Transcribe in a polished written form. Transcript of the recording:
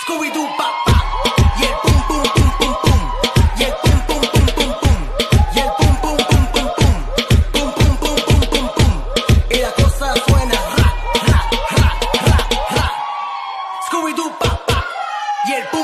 Scooby-Doo, pa, pa. Y el pum, pum, pum, pum, pum. Y el pum, pum, pum, pum, pum. Y el pum, pum, pum, pum, pum. Pum, pum, pum, pum, pum, pum. Y la cosa suena ra, ra, ra, ra, ra. Scooby-Doo, pa, pa. Y el pum.